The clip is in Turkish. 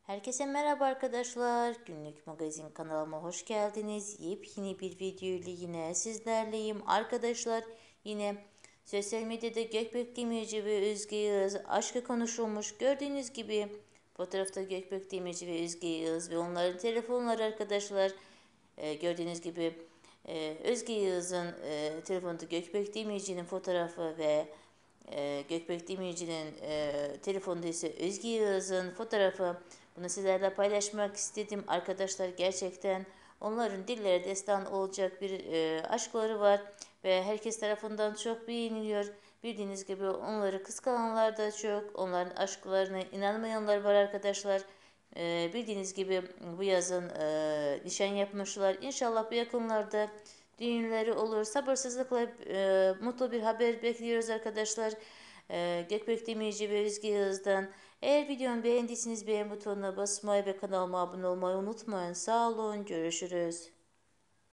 Herkese merhaba arkadaşlar. Günlük magazin kanalıma hoş geldiniz. Yepyeni bir video ile yine sizlerleyim. Arkadaşlar yine sosyal medyada Gökberk Demirci ve Özge Yağız aşkı konuşulmuş. Gördüğünüz gibi fotoğrafta Gökberk Demirci ve Özge Yağız ve onların telefonları arkadaşlar. Gördüğünüz gibi Özge Yağız'ın telefonunda Gökberk Demirci'nin fotoğrafı ve Gökberk Demirci'nin telefonda ise Özge Yağız'ın fotoğrafı. Bunu sizlerle paylaşmak istedim. Arkadaşlar gerçekten onların dillere destan olacak bir aşkları var. Ve herkes tarafından çok beğeniliyor. Bildiğiniz gibi onları kıskananlar da çok. Onların aşklarına inanmayanlar var arkadaşlar. Bildiğiniz gibi bu yazın nişan yapmışlar. İnşallah bu yakınlarda düğünleri olur. Sabırsızlıkla mutlu bir haber bekliyoruz arkadaşlar. Gökberk Demirci ve Özge Yağız'dan. Eğer videomu beğendiyseniz beğen butonuna basmayı ve kanalıma abone olmayı unutmayın. Sağ olun. Görüşürüz.